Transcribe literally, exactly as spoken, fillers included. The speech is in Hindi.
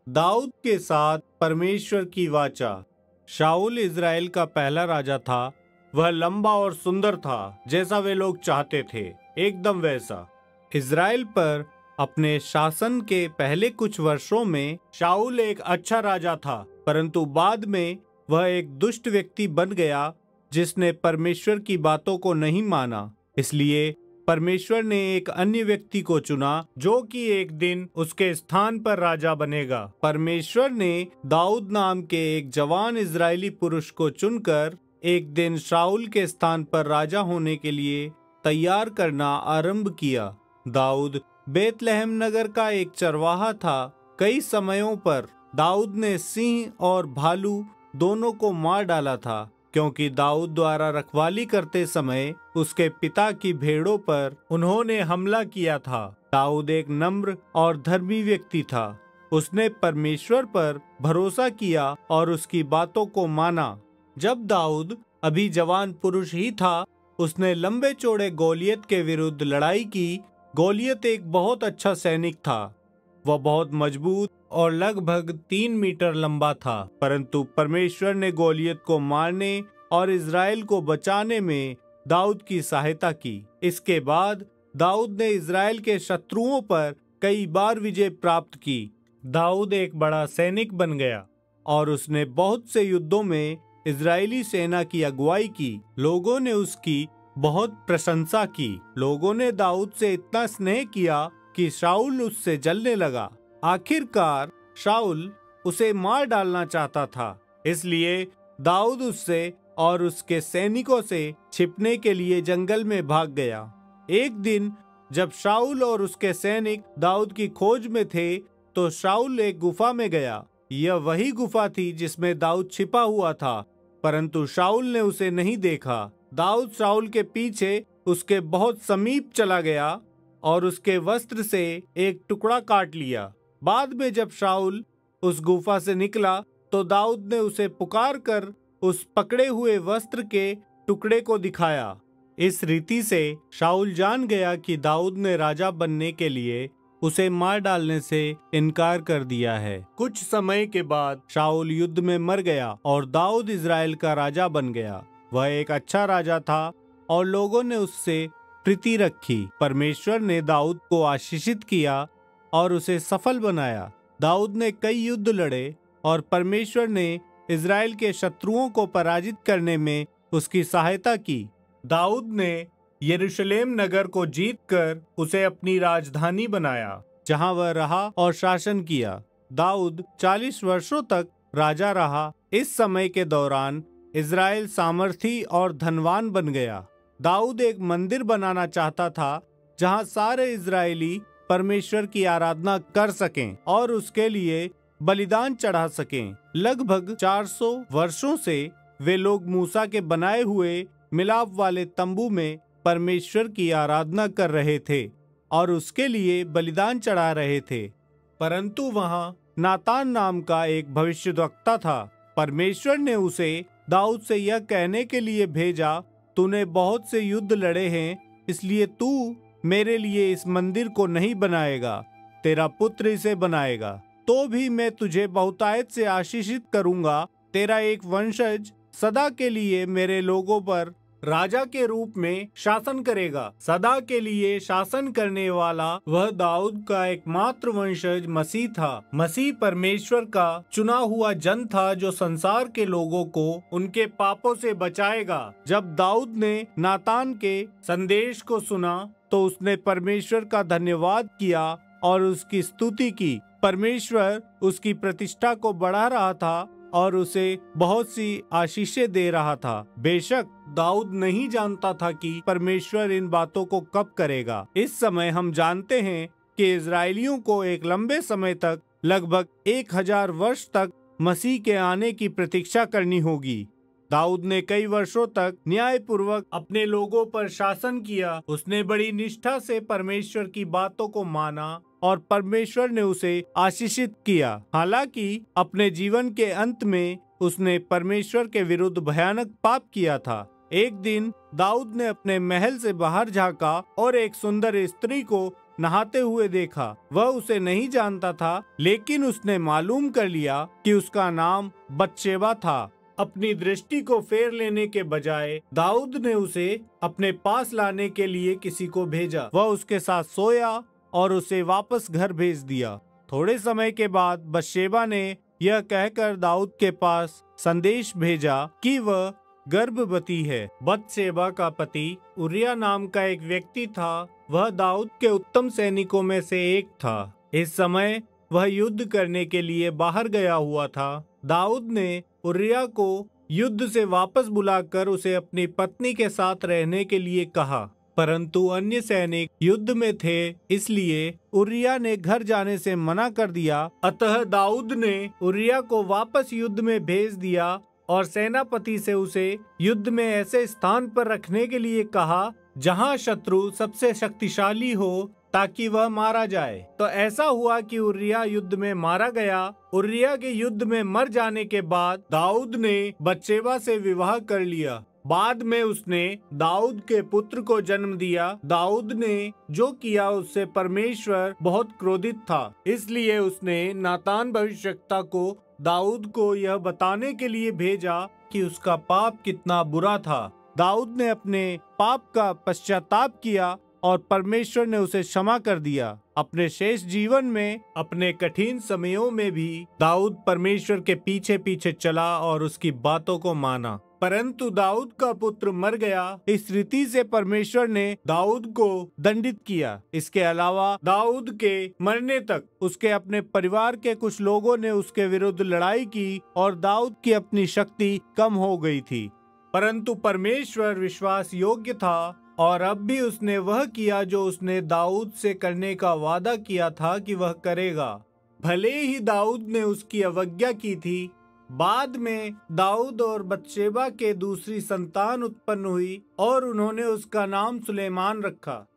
दाऊद के साथ परमेश्वर की वाचा। शाऊल इज़राइल का पहला राजा था। वह लंबा और सुंदर था, जैसा वे लोग चाहते थे, एकदम वैसा। इज़राइल पर अपने शासन के पहले कुछ वर्षों में शाऊल एक अच्छा राजा था, परंतु बाद में वह एक दुष्ट व्यक्ति बन गया जिसने परमेश्वर की बातों को नहीं माना। इसलिए परमेश्वर ने एक अन्य व्यक्ति को चुना जो कि एक दिन उसके स्थान पर राजा बनेगा। परमेश्वर ने दाऊद नाम के एक जवान इज़राइली पुरुष को चुनकर एक दिन शाऊल के स्थान पर राजा होने के लिए तैयार करना आरंभ किया। दाऊद बेतलहम नगर का एक चरवाहा था। कई समयों पर दाऊद ने सिंह और भालू दोनों को मार डाला था, क्योंकि दाऊद द्वारा रखवाली करते समय उसके पिता की भेड़ों पर उन्होंने हमला किया था। दाऊद एक नम्र और धर्मी व्यक्ति था। उसने परमेश्वर पर भरोसा किया और उसकी बातों को माना। जब दाऊद अभी जवान पुरुष ही था, उसने लंबे चौड़े गोलियत के विरुद्ध लड़ाई की। गोलियत एक बहुत अच्छा सैनिक था। वह बहुत मजबूत और लगभग तीन मीटर लंबा था, परंतु परमेश्वर ने गोलियत को मारने और इज़राइल को बचाने में दाऊद की सहायता की। इसके बाद दाऊद ने इज़राइल के शत्रुओं पर कई बार विजय प्राप्त की। दाऊद एक बड़ा सैनिक बन गया और उसने बहुत से युद्धों में इज़राइली सेना की अगुवाई की। लोगों ने उसकी बहुत प्रशंसा की। लोगों ने दाऊद से इतना स्नेह किया कि शाऊल उससे जलने लगा। आखिरकार शाऊल उसे मार डालना चाहता था, इसलिए दाऊद उससे और उसके सैनिकों से छिपने के लिए जंगल में भाग गया। एक दिन जब शाऊल और उसके सैनिक दाऊद की खोज में थे, तो शाऊल एक गुफा में गया। यह वही गुफा थी जिसमें दाऊद छिपा हुआ था, परंतु शाऊल ने उसे नहीं देखा। दाऊद शाऊल के पीछे उसके बहुत समीप चला गया और उसके वस्त्र से एक टुकड़ा काट लिया। बाद में जब शाऊल उस गुफा से निकला, तो दाऊद ने उसे पुकार कर उस पकड़े हुए वस्त्र के टुकड़े को दिखाया। इस रीति से शाऊल जान गया कि दाऊद ने राजा बनने के लिए उसे मार डालने से इनकार कर दिया है। कुछ समय के बाद शाऊल युद्ध में मर गया और दाऊद इज़राइल का राजा बन गया। वह एक अच्छा राजा था और लोगों ने उससे प्रीति रखी। परमेश्वर ने दाऊद को आशीषित किया और उसे सफल बनाया। दाऊद ने कई युद्ध लड़े और परमेश्वर ने इज़राइल के शत्रुओं को पराजित करने में उसकी सहायता की। दाऊद ने यरूशलेम नगर को जीतकर उसे अपनी राजधानी बनाया, जहां वह रहा और शासन किया। दाऊद चालीस वर्षों तक राजा रहा। इस समय के दौरान इज़राइल सामर्थी और धनवान बन गया। दाऊद एक मंदिर बनाना चाहता था जहां सारे इज़राइली परमेश्वर की आराधना कर सकें और उसके लिए बलिदान चढ़ा सकें। लगभग चार सौ वर्षों से वे लोग मूसा के बनाए हुए मिलाप वाले तंबू में परमेश्वर की आराधना कर रहे थे और उसके लिए बलिदान चढ़ा रहे थे। परंतु वहां नातान नाम का एक भविष्यद्वक्ता था। परमेश्वर ने उसे दाऊद से यह कहने के लिए भेजा, तूने बहुत से युद्ध लड़े हैं, इसलिए तू मेरे लिए इस मंदिर को नहीं बनाएगा, तेरा पुत्र इसे बनाएगा। तो भी मैं तुझे बहुतायत से आशीषित करूंगा। तेरा एक वंशज सदा के लिए मेरे लोगों पर राजा के रूप में शासन करेगा। सदा के लिए शासन करने वाला वह दाऊद का एकमात्र वंशज मसीह था। मसीह परमेश्वर का चुना हुआ जन था जो संसार के लोगों को उनके पापों से बचाएगा। जब दाऊद ने नातान के संदेश को सुना, तो उसने परमेश्वर का धन्यवाद किया और उसकी स्तुति की। परमेश्वर उसकी प्रतिष्ठा को बढ़ा रहा था और उसे बहुत सी आशीषें दे रहा था। बेशक दाऊद नहीं जानता था कि परमेश्वर इन बातों को कब करेगा। इस समय हम जानते हैं कि इज़राइलियों को एक लंबे समय तक, लगभग एक हजार वर्ष तक मसीह के आने की प्रतीक्षा करनी होगी। दाऊद ने कई वर्षों तक न्यायपूर्वक अपने लोगों पर शासन किया। उसने बड़ी निष्ठा से परमेश्वर की बातों को माना और परमेश्वर ने उसे आशीषित किया। हालांकि अपने जीवन के अंत में उसने परमेश्वर के विरुद्ध भयानक पाप किया था। एक दिन दाऊद ने अपने महल से बाहर झांका और एक सुंदर स्त्री को नहाते हुए देखा। वह उसे नहीं जानता था, लेकिन उसने मालूम कर लिया कि उसका नाम बत्शेबा था। अपनी दृष्टि को फेर लेने के बजाय दाऊद ने उसे अपने पास लाने के लिए किसी को भेजा। वह उसके साथ सोया और उसे वापस घर भेज दिया। थोड़े समय के बाद बत्शेबा ने यह कहकर दाऊद के पास संदेश भेजा कि वह गर्भवती है। बत्शेबा का पति उरिया नाम का एक व्यक्ति था। वह दाऊद के उत्तम सैनिकों में से एक था। इस समय वह युद्ध करने के लिए बाहर गया हुआ था। दाऊद ने उरिया को युद्ध से वापस बुलाकर उसे अपनी पत्नी के साथ रहने के लिए कहा, परंतु अन्य सैनिक युद्ध में थे, इसलिए उरिया ने घर जाने से मना कर दिया। अतः दाऊद ने उरिया को वापस युद्ध में भेज दिया और सेनापति से उसे युद्ध में ऐसे स्थान पर रखने के लिए कहा जहां शत्रु सबसे शक्तिशाली हो, ताकि वह मारा जाए। तो ऐसा हुआ कि उरिया युद्ध में मारा गया। उरिया के युद्ध में मर जाने के बाद दाऊद ने बत्शेबा से विवाह कर लिया। बाद में उसने दाऊद के पुत्र को जन्म दिया। दाऊद ने जो किया उससे परमेश्वर बहुत क्रोधित था, इसलिए उसने नातान भविष्यवक्ता को दाऊद को यह बताने के लिए भेजा कि उसका पाप कितना बुरा था। दाऊद ने अपने पाप का पश्चाताप किया और परमेश्वर ने उसे क्षमा कर दिया। अपने शेष जीवन में, अपने कठिन समयों में भी दाऊद परमेश्वर के पीछे पीछे चला और उसकी बातों को माना। परंतु दाऊद का पुत्र मर गया। इस रीति से परमेश्वर ने दाऊद को दंडित किया। इसके अलावा दाऊद के मरने तक उसके अपने परिवार के कुछ लोगों ने उसके विरुद्ध लड़ाई की और दाऊद की अपनी शक्ति कम हो गई थी। परंतु परमेश्वर विश्वास योग्य था और अब भी उसने वह किया जो उसने दाऊद से करने का वादा किया था कि वह करेगा। भले ही दाऊद ने उसकी अवज्ञा की थी, बाद में दाऊद और बत्शेबा के दूसरी संतान उत्पन्न हुई और उन्होंने उसका नाम सुलेमान रखा।